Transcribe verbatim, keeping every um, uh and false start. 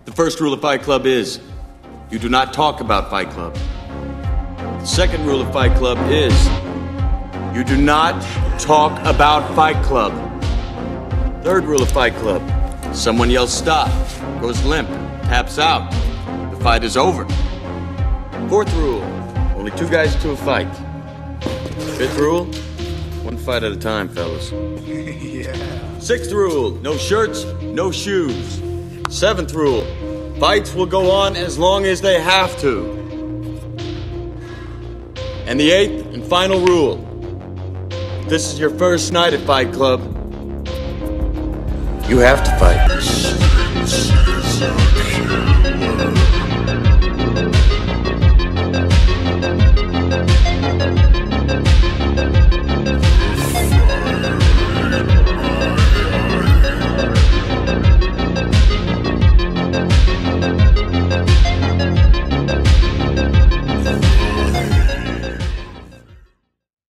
The first rule of Fight Club is, you do not talk about Fight Club. The second rule of Fight Club is, you do not talk about Fight Club. Third rule of Fight Club, someone yells stop, goes limp, taps out. The fight is over. Fourth rule, only two guys to a fight. Fifth rule, one fight at a time, fellas. Yeah. Sixth rule, no shirts, no shoes. Seventh rule, fights will go on as long as they have to. And the eighth and final rule, if this is your first night at Fight Club, you have to fight.